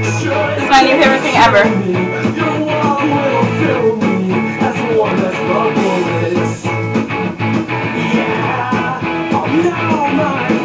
This is my new favorite thing ever. Yeah, now my